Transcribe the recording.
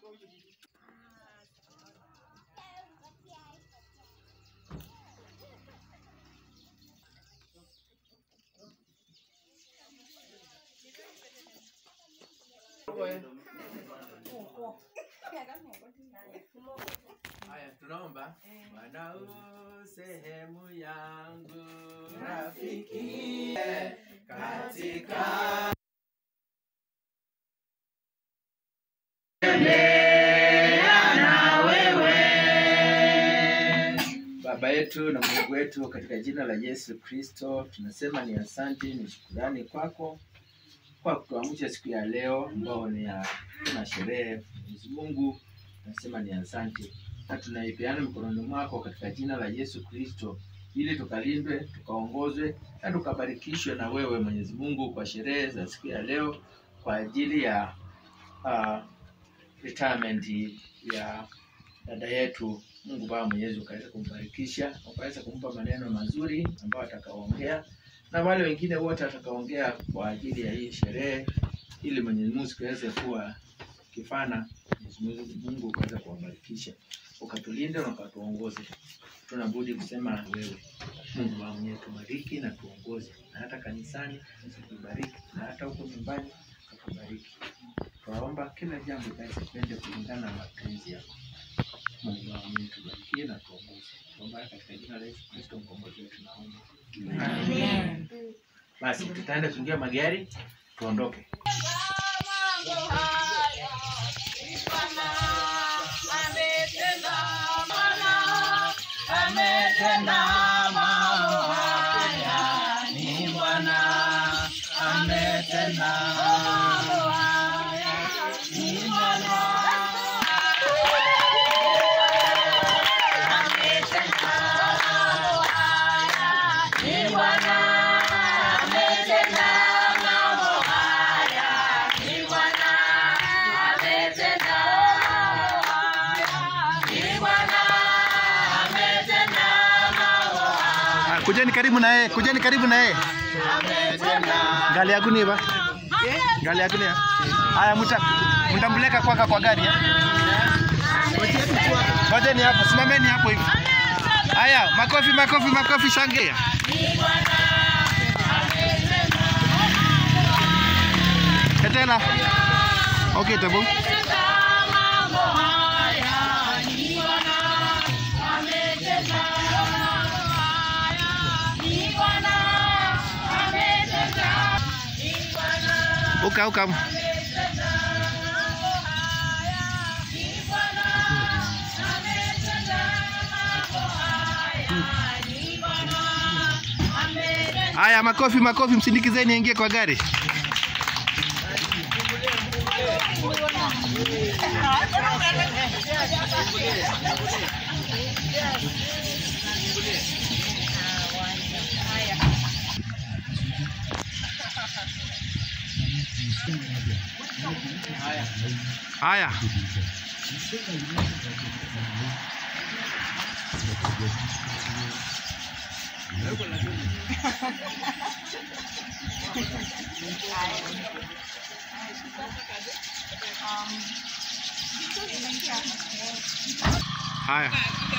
Haya, tunaomba. Bwana sehemu yangu rafiki katika na wewe. Baba yetu na Mungu wetu, katika jina la Yesu Kristo tunasema ni asante, ni shukrani kwako kwa kutuamsha siku ya leo ambao ni ya sherehe. Mwenyezi Mungu tunasema ni asante, na tunaipeana mikononi mwako katika jina la Yesu Kristo, ili tukalindwe, tukaongozwe na tukabarikishwe na wewe Mwenyezi Mungu kwa sherehe za siku ya leo, kwa ajili ya retirement ya dada yetu. Mungu Baba Mwenyezi ukaweza kumbarikisha, ukaweza kumpa maneno mazuri ambayo atakaoongea, na wale wengine wote atakaoongea kwa ajili ya hii sherehe, ili Mwenyezi Mungu sikaweze kuwa kifana. Mwenyezi Mungu ukaweza kuwabarikisha, ukatulinde na ukatuongoze. Tunabudi kusema wewe Mungu Baba Mwenyezi tubariki na tuongoze, na hata kanisani tubariki, na hata huko nyumbani tubariki. Tunaomba kila jambo liende kulingana na mapenzi yako. Mungu Baba Mwenyezi tubariki na tuongoze. Tuomba katika jina la Yesu Kristo mkombozi wetu tunaomba. Amen. Basi tutaenda kuingia magari tuondoke. Kujeni karibu na yeye, kujeni karibu na yeye. Gari yako ni ba? Gari yako ni. Haya mtambuleka kwa gari. Ngojeni hapo, simameni hapo hivi. Haya, makofi shangilia. Tena. Okay, tabu. Uka. Haya, makofi msindikizeni aingie kwa gari. Haya. Haya.